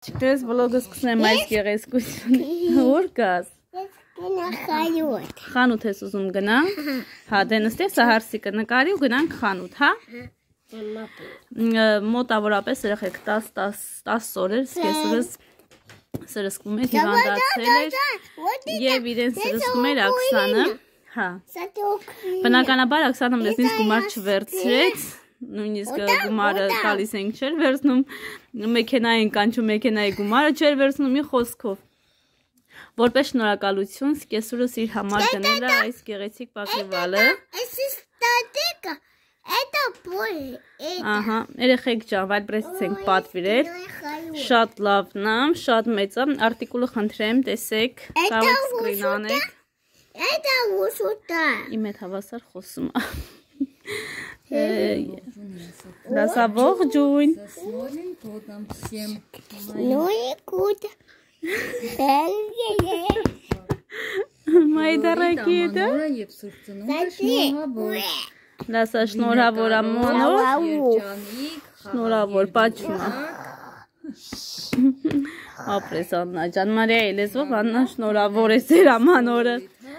Չկրես վլոգը սկսնեմ այս գեղեցկություն ուր կաս խանութ ես ուզում գնամ հա դե նստեղ սա հարսիկը նկարի ու գնանք խանութ հա մոտավորապես երեխեք 10 օրեր սկեսուրս սրսկում էր հիվանդացել էր և իրեն սրսկում էր Աքսանը հա բնականաբար Աքսանը մեզնից գումար չվերցրեց նույնիսկ գումարը տալիս ենք չէր վերցնում մեքենա են կանչում մեքենայի գումարը չէր վերցնում մի խոսքով որպես շնորհակալություն սկեսուրս իր համար դնել է այս գեղեցիկ պակևալը ահա երեխեք ջան վայրբրեսից ենք պատվիրել շատ լավն է շատ մեծ է արտիկուլը խնդրեմ տեսեք կարող եք սկրին անեք իմ հետ հավասար խոսում է Լասա ողջույն Մայ դարակիդը Լասա շնորհավոր ամոնով շնորհավոր պաչում ապրես Աննա ջան Մարիայի լեզվով Աննա շնորհավոր է ձեր ամանորը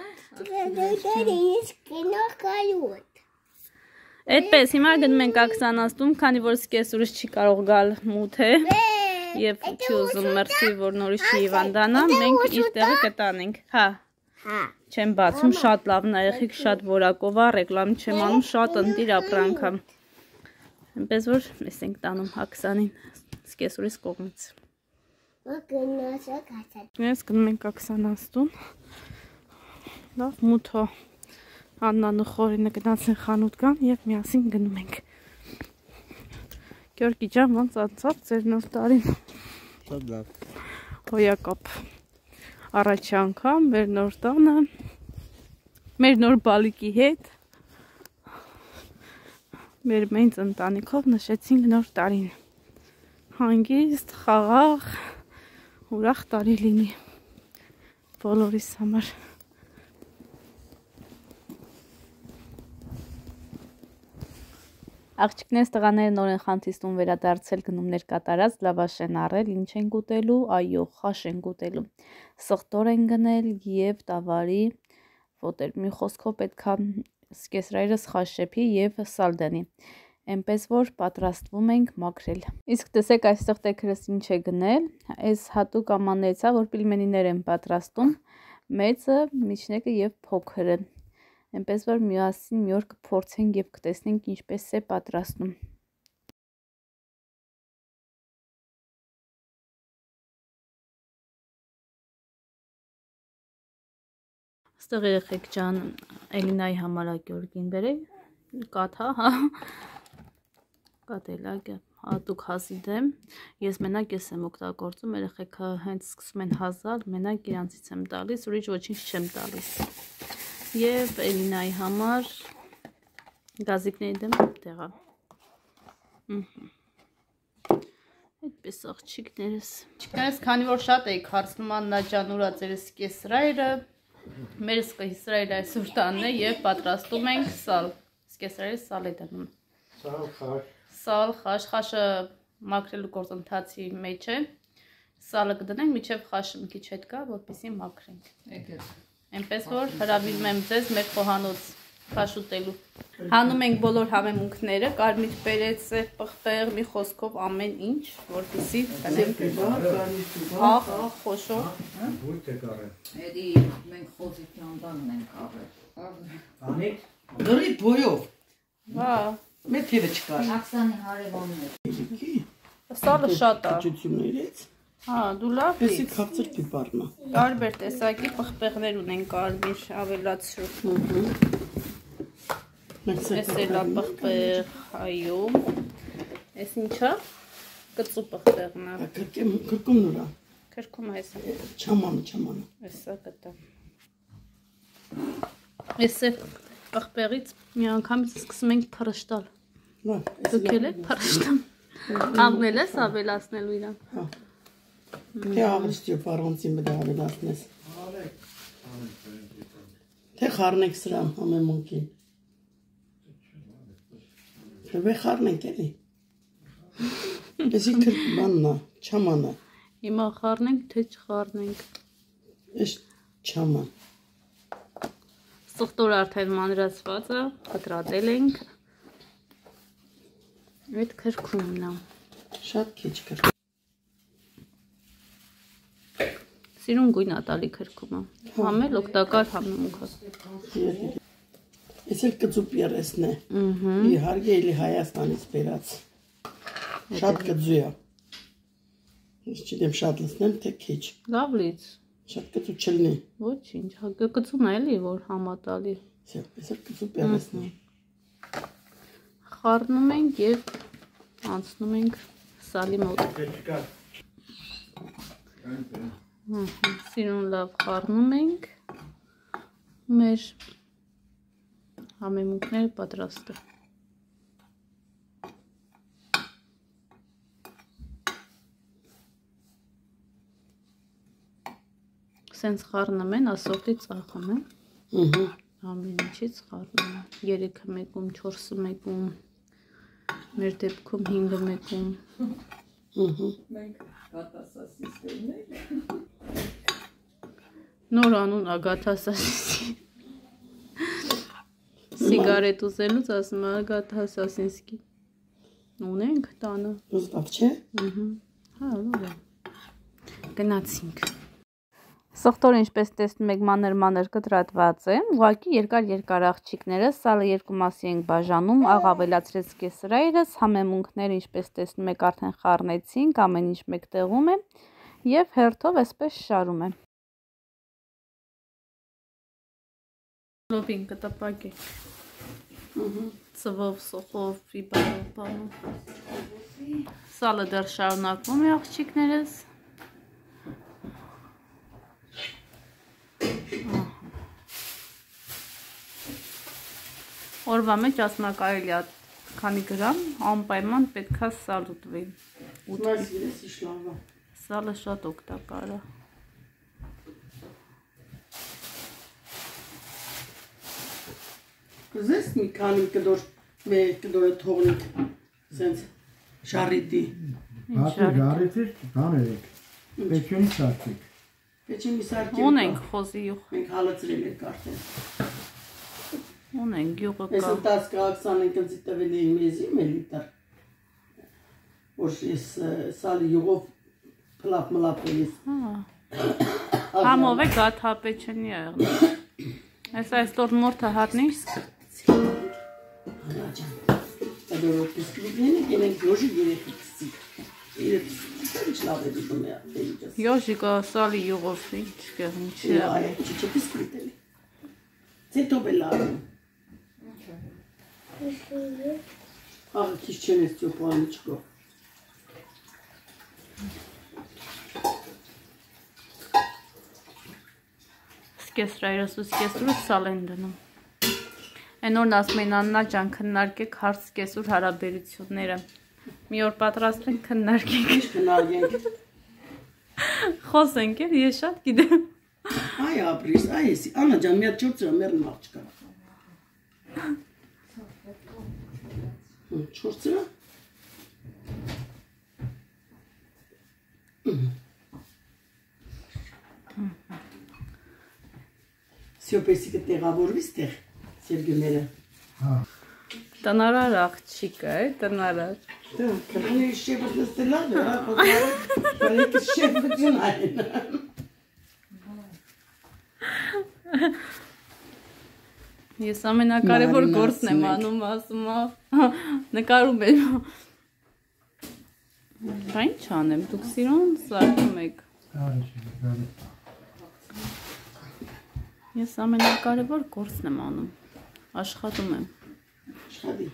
Այդպես հիմա գնում ենք Աքսանաստում, քանի որ սկեսուրս չի կարող գալ մութ է և չի ուզում մրցի, որ նորից չի հիվանդանա, մենք իր տեղը կտանենք, հա, չեմ բացում, շատ լավն է, երեխեք շատ որակով է, ռեկլամ չեմ անում, շատ ընտիր ապրանք է, այնպես որ ես ենք տանում Աքսանին սկեսուրիս կողմից։ Ես գնում ենք Աքսանաստում, լավ մութ է։ Աննանը խորինը գնացեն խանութ կան և միասին գնում ենք Գյորգի ջան ոնց անցավ ձեր նոր տարին Շատ լավ Հոյակապ առաջի անգամ մեր նոր տանը մեր նոր բալիկի հետ մեր մեծ ընտանիքով նշեցինք նոր տարին հանգիստ, խաղաղ, ուրախ տարի լինի բոլորիս համար Աղջիկներս տղաները նոր են խանթիստում վերադարձել գնումներ կատարած, լավաշ են առել, ինչ են ուտելու, այո, խաշ են ուտելու, սխտոր են գնել և տավարի ոտեր, մի խոսքով պետքա սկեսրայրս խաշեփի և սալդանի, այնպես որ պատրաստվում ենք մաքրել։ Իսկ տեսեք այստեղ տեքրս ինչ է գնել, այս հատուկ ամաններից է, որ պիլմենիներ են պատրաստում, մեծը, միջնեկը և փոքրը։ Այնպես որ միասին մի օր կփորձենք և կտեսնենք ինչպես է պատրաստում։ Այստեղ երեխեք ջան Էլինայի համար Գյորգին բերեք, կաթ հա, կաթելակ հատուկ հազի դեմ, ես մենակ ես եմ օգտագործում, երեխեքը հենց սկսում են հազալ, մենակ իրանցից եմ տալիս, ուրիշ ոչինչ չեմ տալիս։ Եվ Էլինայի համար գազիկների դեմ տեղա այդպես աղջիկներս Չկներս, քանի որ շատ էիք հարցնում Աննա ջան ուրա ձեր սկեսրայրը մեր սկեսրայրը այսօր տանն է և պատրաստում ենք սալ սկեսրայրը սալ է դնում Սալ, խաշ, խաշը մաքրելու գործընթացի մեջ է սալը կդնենք մինչև խաշը մի քիչ հետ գա, որպեսզի մաքրենք Այնպես որ հրավիրում եմ ձեզ մեր խոհանոց խաշ ուտելու։ Հանում ենք բոլոր համեմունքները, կարմիր պերեծ, սև պղպեղ, մի խոսքով ամեն ինչ, որպեսզի տնենք հաղ, խոշոր։ Ո՞ւր եք արել։ Էդի մենք խոզի ճամբանն ենք արել։ Անիկ։ Գրի բոյով։ Հա։ Մեր թևը չկար։ Աքսանի հարևանն է։ Սալը շատ է։ Ճություններից։ Հա, դու լավ ես։ Եսի քաղցր պիպարնա։ Տարբեր տեսակի պղպեղներ ունեն կարմիր ավելացրու։ Ես էլ պղպեղ, այո։ Ես ինչա։ Կծու պղպեղն է։ Կրկում նորա։ Կրկում այս։ Չամանը։ Էսա կտա։ Ես պղպեղից մի անգամից սկսում ենք փռշտալ։ Դուքել եք փռշտան։ Աղնել ես ավելացնելու իրան։ Հա։ Թե աղրստիով առանցին բդա ավելացնես։ Թե խառնեք սրան համեմունքին։ Հրվե խառնենք էլի։ Եսի կրկ բաննա, չամանա։ Հիմա խառնենք, թե չխառնենք։ Էս չամա։ Սխտորը արդեն մանրացված է, կտրատել ենք։ Այդ քրքումն է։ Շատ քիչ կր։ Սիրուն գույն է տալի քրքումը։ Համ էլ օգտակար, համ մուգը։ Էս էլ կծու պերեսն է։ Իհարկե էլի Հայաստանից բերած։ Շատ կծու է։ Ես չգիտեմ շատ լցնեմ, թե քիչ։ Լավ լից։ Շատ կծու չլինի։ Ոչինչ, կծուն է էլի, որ համատալի։ Էս էլ կծու պերեսն է։ Խառնում ենք և անցնում ենք սալի մոտ։ Սիրուն լավ խառնում ենք, մեր համեմունքները պատրաստ է։ Սենց խառնում են, ասորտի ծախում են։ Ամեն ինչից խառնում են։ 3-ը մեկում, 4-ը մեկում, մեր դեպքում 5-ը մեկում։ Մենք կատասասիստերն ենք։ Նոր անուն Ագաթա Սասինսկի։ Սիգարետ ուզելուց ասում է Ագաթա Սասինսկի։ Ունենք տանը։ Ուզտավ չէ։ Հա, լավ է։ Գնացինք։ Սխտորը ինչպես տեսնում եք մանր կտրատված է, ուղղակի երկար աղջիկները, սալը 2 մասի ենք բաժանում, աղ ավելացրեց կեսրայրս, համեմունքները ինչպես տեսնում եք արդեն խառնեցինք, ամեն ինչ մեկ տեղում է և հերթով այսպես շարում է։ Լոբին կտապակեք, ծվով, սոխով, բիբարով, սալը դեռ շարունակվում է աղջիկներս։ Օրվա մեջ ասում է կարելի է քանի գրամ, անպայման պետքա սալ ուտվի։ Սալը շատ օգտակար է։ Կուզես մի քանի կդոր կդորը թողնենք սենց շարիտի։ Ժարիտից բաներեք։ Պեչյունի սարքեք։ Պեչյունի սարքեք։ Ունենք խոզի յուղ։ Մենք հալածրել ենք արդեն։ Ունենք յուղը Ես կա։ 10 կաղաքսանենք ընձի տվել էի մեզի մելիտար։ Որ ես սալի յուղով պլապ մլապելիս։ Համով է գաթապեչենի եղն։ Այս տոր մորթը հատնիշ։ Հանաջան, դորոտ պիսկվիգնեն եք ենենք յոժի երեքիքսի։ Ինչ լավ է դիպում է էիջաս։ Յոժիկը սալի յուղով ինչ կեղն չի է։ Այ, չիչը պիսկվիտ էլի։ Ձետով է լարում։ Աղը քիչ չեն ես ծյոպու անիչկով։ Սկեսրայրս ու սկեսուրը սալ են դնում։ Են օրն ասում են Աննա ջան քննարկեք հարց սկեսուր հարաբերությունները։ Մի օր պատրաստենք քննարկենք։ Քննարկենք։ Խոսենք էլ, ես շատ գիտեմ։ Այ ապրիս, այ եսի, Աննա ջան, մի հատ չորցրա մերն աղջկա։ Չորցրա։ Սյոպեսի կտեղավորվիս տեղ, Սերգյոները։ Տնարար աղջիկ է, տնարար։ Դա, կրանի շեբըտ նստելան է, հոդարը շեբըտյուն այն։ Ես ամենակարևոր գործն եմ անում, ասում է, նկարում եմ։ Բա ինչ անեմ, դուք սիրուն սարքում եք։ Ես ամենակարևոր գործն եմ անում, աշխատում եմ։ Աշխատի։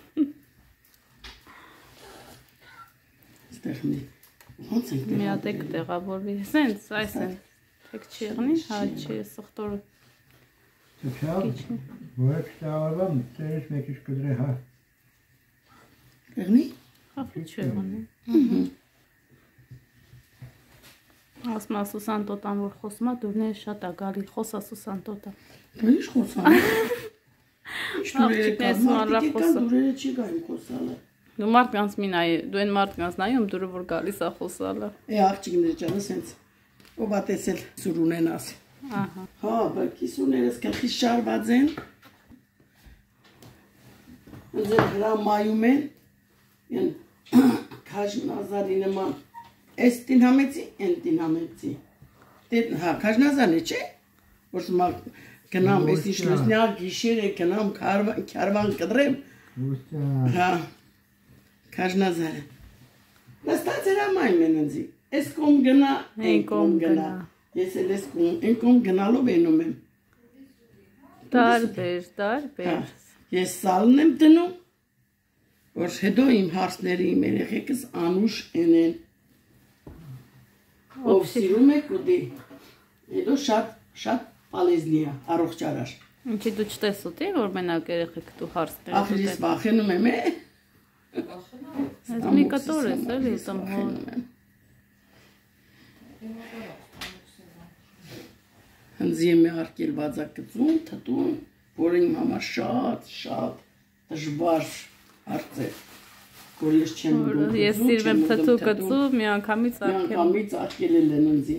Ստեղ մի, ոնց ենք Մի հատ եք տեղավորվի, սենց, այս են, թեք չի եղնի, հա չի, սխտորը։ Որեք շտավորվամ, ծերես մեկիշ կդրե հա։ Տեղնի։ Խախի չի եղնի։ Ասում է Սուսան տոտան, որ խոսում է, դուրները շատ է գալի, խոսա Սուսան տոտա։ Դա ինչ խոսան։ Ինչ դուրերը կան, մարդիկ եկան, դուրերը չի գայմ խոսալը։ Դու մարդկանց մի նայ, դու այն մարդկանց նայում դուրը որ գալիս է խոսալը։ Աղջիկներ ջանը սենց ով ա տեսել սուր ունենաս։ Ահա։ Հա, բայց սուրներս կլխի շարված են։ Ձեր հրամայում են են քաշնազարի նման էս տին համեցի, են տին համեցի։ Հա, քաշնազարն է, չէ՞։ Որ սմա գնամ էս իշլոսնյա գիշերը գնամ քարվան կդրեմ։ Հա։ Քաշնազարը։ Նստած հրամայում են ինձ։ Էս կոմ գնա, են կոմ գնա։ Ես էլ էս կոմ, են կոմ գնալով ենում եմ։ Տարբեր։ Ես սալն եմ դնում, որ հետո իմ հարցները իմ երեխեքս անուշ ենեն։ Ով սիրում է կուդի, հետո շատ պալեզնի է, առողջարար։ Ինչի դու չտես ուտի, որ մենակ երեխեք դու հարցներ ուտեն։ Ախր ես վախենում եմ, Ես մի կտոր ես էլի ուտում հոն։ Հնձի եմ արկել բացակծում, թտում, որ իմ համար շատ դժվար հարց է, որ ես չեմ ուտում։ Ես սիրվեմ թթու կծու, մի անգամից արկել են ինձի։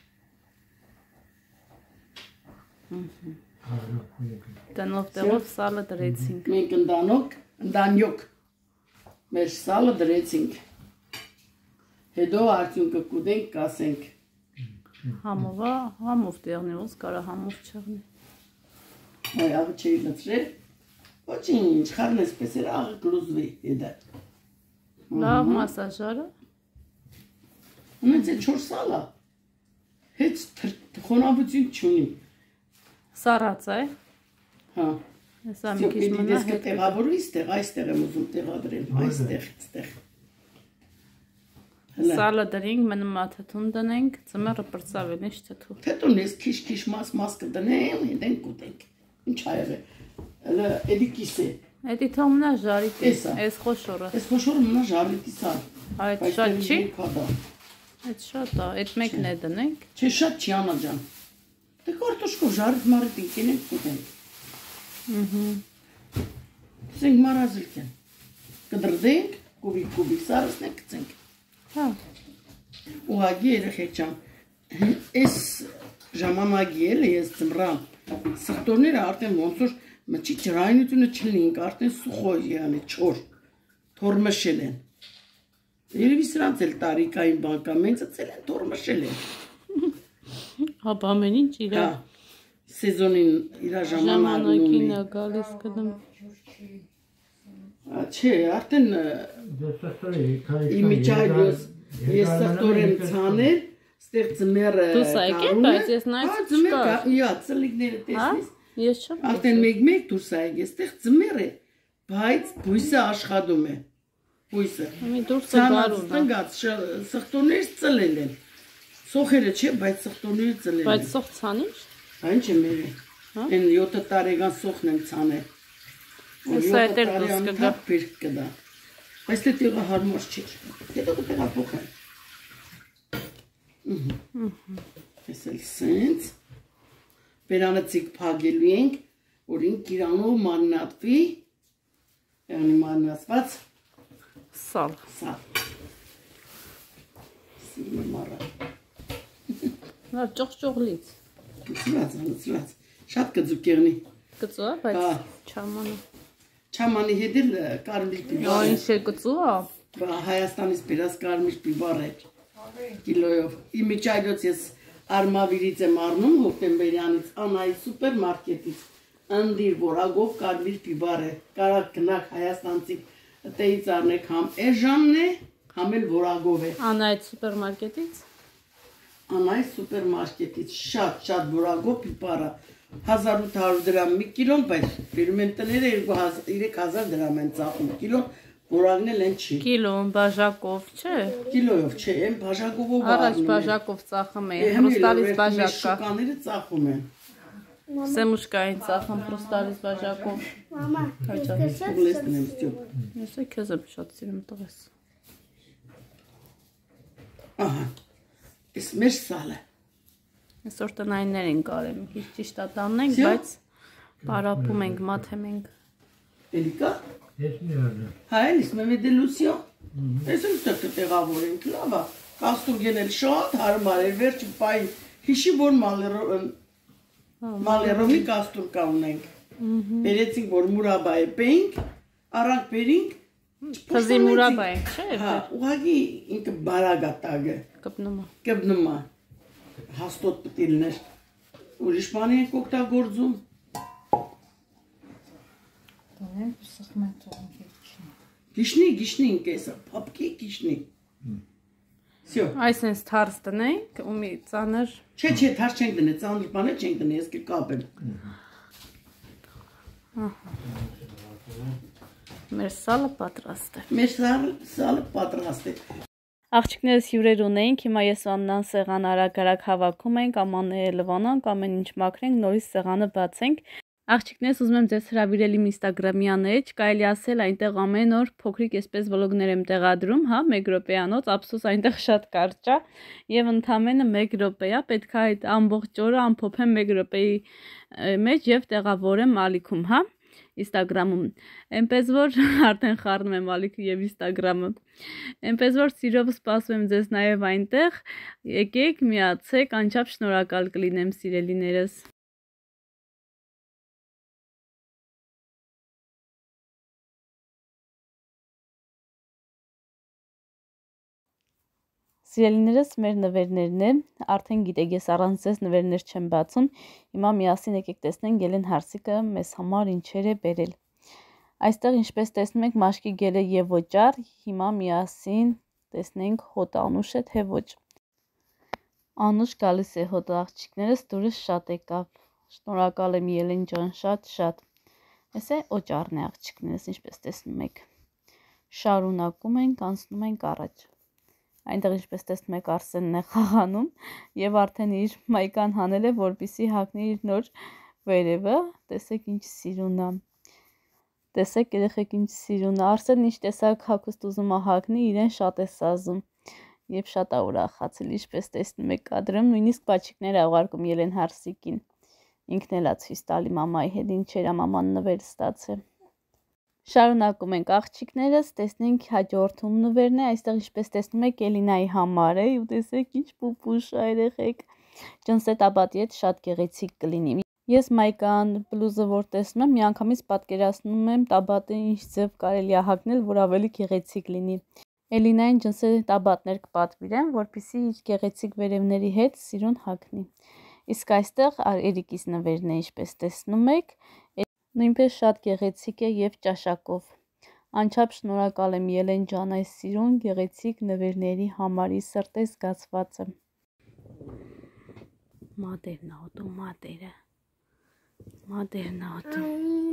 Տնով տեղով սալը դրեցինք։ Մենք ընդանյոք մեր սալը դրեցինք։ Հետո արդյունքը կուտենք, կասենք։ Համով տեղնի, ոնց կարա համով չեղնի։ Այ աղը չէի լծրել, ոչինչ, խարն էսպես էր աղը կլուզվի հետը։ Լավ մասաժարը։ Ունեց է չոր սալա, հետ խոնավություն չունի։ Սարած է։ Հա։ Հեսա մի քիչ մնա հետ։ Տեղավորու այստեղ եմ ուզում տեղադրեմ, այստեղ։ Սալը դրինք, մնում աթթուն դնենք, ծմերը պրծավ են, ինչ թթու։ Թթուն ես քիչ մաս կդնեմ, հետեն կուտենք։ Ինչ այեղ է, էլի կիս է։ Էդի թող մնա ժարիտի, ես խոշորը։ Ես խոշորը մնա ժարիտի սա։ Այդ շատ չի։ Այդ շատ է, այդ մեկն է դնենք։ Չէ, շատ չի Անա ջան։ Դե կարտոշկով ժարիտ մարիտ ինքենենք կուտենք։ Սենք մարազիլք են։ Կդրդենք, կուբիկ սարսնենք կծենք։ Հա։ Ուղագի երեխեք ջան, այս ժամանակի էլ ես ծմրամ, սխտորները արդեն ոնց որ մչի ջրայնությունը չլինք, արդեն սուխոյ յանի չոր, թորմշել են։ Երևի սրանց էլ տարիկային բանկա, մենցը ծել են թորմշել են։ Հա, ամեն ինչ իրա։ Սեզոնին իրա ժամանակին է գալիս կդեմ։ Չէ, արդեն իմիջայլոս ես սխտոր եմ ծանել, ստեղ ծմերը Դու սա եկել, բայց ես նայց չկար։ Իա, ծլիկները տեսնիս։ Ես չեմ։ Արդեն մեկ դուրս է եկել, ստեղ ծմեր է, բայց բույսը աշխատում է։ Բույսը։ Մի դուրս է գալու։ Տնգած սխտորներից ծլել են։ Սոխերը չէ, բայց սխտորները ծլել են։ Բայց սոխ ցանիշ։ Այն չէ մեր է։ Են 7 տարեկան սոխն եմ ցանել։ Սա է դեր դուրս կգա։ Պիրք կդա։ Բայց դե տեղը հարմար չէ։ Հետո կտեղափոխեմ։ Ես էլ սենց բերանը ցիկ փագելու ենք, որ ինք իրանով մարինատվի, յանի մարինացված Սալ։ Սիրում եմ առա։ Նա ճողլից։ Ծրած, շատ կծուկ եղնի։ Կծու է, բայց չամանը։ Չամանի հետ էլ կարմիր պիբար է։ Ինչ է կծու է։ Հայաստանից բերած կարմիր պիբար է, կիլոյով։ Իմիջայլոց ես Արմավիրից եմ առնում հոկտեմբերյանից, Անայի սուպերմարկետից, ընդիր որագով կարմիր պիբար է, կարակ գնակ Հայաստանցի տեից առնեք համ էժանն է, համ էլ որագով է։ Անայդ սուպերմարկետից։ Անայի սուպերմարկետից շատ որագով պիպարը 1800 դրամ մի կիլոն, բայց բերում են տները 3000 դրամ են ծախում կիլոն, որագն էլ են չի։ Կիլոն բաժակով, չէ։ Կիլոյով չէ, են բաժակովով Առաջ բաժակով ծախում են, պրոստալից բաժակ կա։ Շուկաները ծախում են։ Սեմուշկային ծախում պրոստալից բաժակով։ Մամա, Ուղլեսն եմ ստյուp։ Ես է քեզ եմ շատ սիրում տղես։ Ահա, ես մեր սալը։ Այսօր տնայիններ ենք արել, մի քիչ ճիշտ ատանենք, բայց պարապում ենք, մաթեմ ենք։ Էլի կա։ Tesmiyordu. Հա, էլիս մեմեդե լուսյո։ Ես եմ տակ տեղավորենք, լավ է։ Կաստուրգեն էլ շատ հարմար էր, վերջի պայն հիշի որ մալերովի կաստուրկա ունենք։ Բերեցինք որ մուրաբա է պենք, առանք բերինք, Թզի մուրաբա ենք, չէ՞։ հա, ուղղակի ինքը բարագատագը, կպնում է, հաստոտ պտիլներ, ուրիշ բանի ենք օգտագործում։ Գիշնի ինք էսա, պապկի գիշնի։ Всё։ Այս ենք թարս տնենք, ու մի ծանր։ Չէ, թարս չենք դնել, ծանր բաներ չենք դնել, ես կկապեմ։ Մեր սալը պատրաստ է։ Մեր սալը պատրաստ է։ Աղջիկներս հյուրեր ունենք, հիմա ես ու Աննան սեղան արագ հավաքում ենք, ամանները լվանանք, ամեն ինչ մաքրենք, նորից սեղանը բացենք։ Աղջիկներս ուզում եմ ձեզ հրավիրել իմ Instagram-յան էջ, կարելի ասել այնտեղ ամեն օր փոքրիկ էսպես վլոգներ եմ տեղադրում, հա, 1 րոպեանոց, ափսոս այնտեղ շատ կարճ է, եւ ընդամենը 1 րոպե է, պետք է այդ ամբողջ օրը ամփոփեմ 1 րոպեի մեջ եւ տեղավորեմ ալիքում, հա, Instagram-ում։ Էնպես որ արդեն խառնում եմ ալիքը եւ Instagram-ը։ Էնպես որ սիրով սպասում եմ ձեզ նաեւ այնտեղ։ Եկեք, միացեք, անչափ շնորհակալ կլինեմ, սիրելիներս։ Սիրելիներս, մեր նվերներն են, արդեն գիտեք, ես առանց ձեզ նվերներ չեմ բացում, հիմա միասին եկեք տեսնենք Ելեն Հարսիկը մեզ համար ինչեր է բերել։ Այստեղ ինչպես տեսնում եք մաշկի գել է եւ ոճար, հիմա միասին տեսնենք հոտ Անուշ է թե ոչ։ Անուշ գալիս է հոտ աղջիկներս, դուրս շատ եկավ, շնորհակալ եմ Ելեն ջան, շատ։ Էս է օճառն է աղջիկներս, ինչպես տեսնում եք։ Շարունակում ենք, անցնում ենք առաջ։ Այնտեղ ինչպես տեսնում եք Արսենն է խաղանում եւ արդեն իր մայկան հանել է, որպեսզի հագնի իր նոր վերևը, տեսեք ինչ սիրուն է։ Տեսեք երեխեք ինչ սիրուն է։ Արսենն ինչ տեսակ հագուստ ուզում է հագնի, իրեն շատ է սազում եւ շատ է ուրախացել, ինչպես տեսնում եք կադրում, նույնիսկ բաչիկներ ա ուղարկում Ելեն Հարսիկին։ Ինքն էլ է ցույց տալի մամայի հետ ինչեր է մաման նվեր ստացել։ Շարունակում ենք աղջիկներս, տեսնենք հաջորդում նվերն է, այստեղ ինչպես տեսնում եք Էլինայի համար է, ու տեսեք ինչ պուպուշ է երեխեք։ Ջնսետ աբատի հետ շատ գեղեցիկ կլինի։ Ես մայկան բլուզը որ տեսնում եմ, միանգամից պատկերացնում եմ տաբատը ինչ ձև կարելի է հագնել, որ ավելի գեղեցիկ լինի։ Էլինային ջնսետ աբատներ կպատվիրեմ, որպեսզի իր գեղեցիկ վերևների հետ սիրուն հագնի։ Իսկ այստեղ Էրիկիս նվերն է, ինչպես տեսնում եք, նույնպես շատ գեղեցիկ է եւ ճաշակով։ Անչափ շնորհակալ եմ Ելեն ջան այս սիրուն գեղեցիկ նվերների համար, ի սրտե զգացված եմ։ Մադերն ոտո մադերը։ Մադերն ոտո։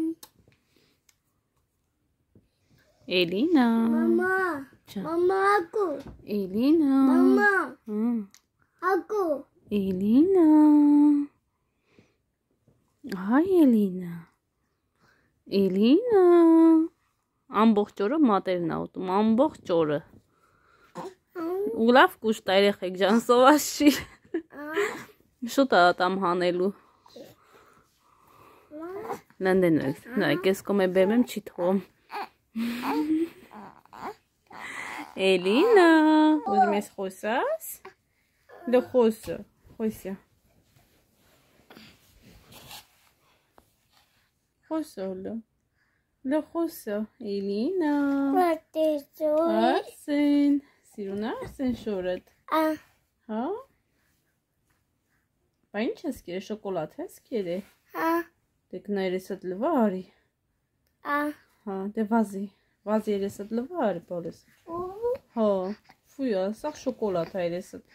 Էլինա։ Մամա։ Մամա ակու։ Էլինա։ Մամա։ Ակու։ Էլինա։ Հայ Էլինա։ Էլինա, ամբողջ օրը մատերն ա ուտում, ամբողջ օրը։ Ու լավ կուշտ ա երեխեք ջան, սոված չի։ Շուտ ա ատամ հանելու։ Լնդենվեք, նայք, ես կոմ է բերմեմ չի թողում։ Էլինա, ուզում ես խոսաս։ Դե խոսը, խոսյա։ Խոսոլը, լխոսը, Էլինա, Արսեն, սիրուն Արսեն շորդ, հա, բա ինչ ես կերը, շոկոլատ ես կերը, դեք նա երեսդ լվա արի, հա, դե վազի երեսդ լվա արի բոլես, հա, ֆույա, սաղ շոկոլատ է երեսդ,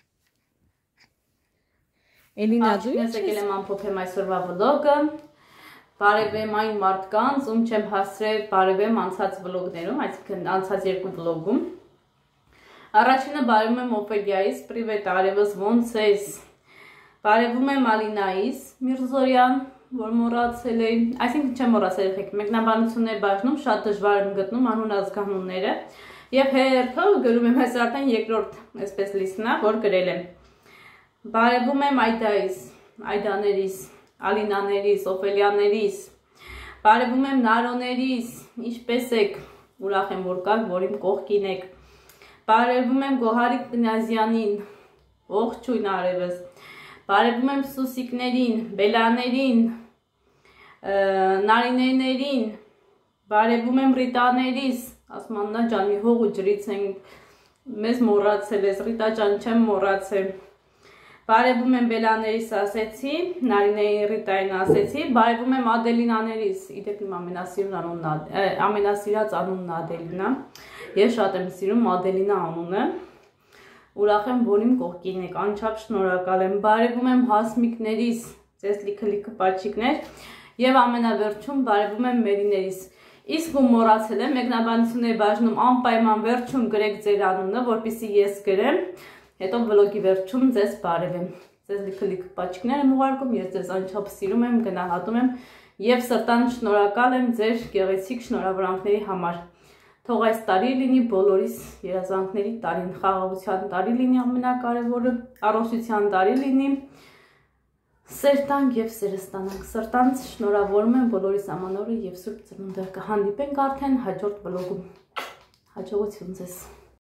Էլինա դու ինչ ես եկել եմ ամփոփեմ այսօրվա վլոգը, Բարևեմ այն մարդկանց, ում չեմ հասցրել բարևեմ անցած վլոգներում, այսինքն անցած 2 վլոգում։ Առաջինը բարևում եմ Օֆելիայից, պրիվետ արևս, ոնց ես։ Բարևում եմ Ալինայից, Միրզորյան, որ մոռացել եմ, այսինքն չեմ մոռացել եղեք, մեկնաբանություններ բաժնում, շատ դժվար եմ գտնում անուն ազգանունները, եւ հերթը գրում եմ այս արդեն երկրորդ այսպես լիստն է, որ գրել եմ։ Բարևում եմ Այդայից, Այդաներից, Ալինաներից, Օֆելիաներից, բարևում եմ Նարոներից, ինչպես եք, ուրախ եմ, որ կաք, որ իմ կողքին եք։ Բարևում եմ Գոհարիկ Կնյազյանին, ողջույն արևս։ Բարևում եմ Սուսիկներին, Բելաներին, Նարինեներին, բարևում եմ Ռիտաներիս, ասում Աննա ջան, մի հող ու ջրից ենք, մեզ մոռացել ես, Ռիտա ջան, չեմ մոռացել։ Բարևում եմ Բելաներիս ասեցի, Նարինեին Ռիտային ասեցի, բարևում եմ Ադելինաներիս, իդեպ իմ ամենասիրած անունն Ադելինա, ես շատ եմ սիրում Ադելինա անունը, ուրախ եմ, որ իմ կողքին եք, անչափ շնորհակալ եմ, բարևում եմ Հասմիկներիս, ձեզ լիքը պաչիկներ, եւ ամենավերջում բարևում եմ Մերիներիս, իսկ ու մոռացել եմ, մեկնաբանություն էի բաժնում, անպայման վերջում գրեք ձեր անունը, որպեսզի ես գրեմ, հետո վլոգի վերջում ձեզ բարևեմ, ձեզ լիքը պաչիկներ եմ ուղարկում, ես ձեզ անչափ սիրում եմ, գնահատում եմ եւ սրտան շնորհակալ եմ ձեր գեղեցիկ շնորհավորանքների համար։ Թող այս տարի լինի բոլորիս երազանքների տարին, խաղաղության տարի լինի ամենակարևորը, առողջության տարի լինի, սեր տանք եւ սերը ստանանք։ Սրտանց շնորհավորում եմ բոլորիս ամանորը եւ Սուրբ Ծնունդը։ Կհանդիպենք արդեն հաջորդ վլոգում։ Հաջողություն ձեզ։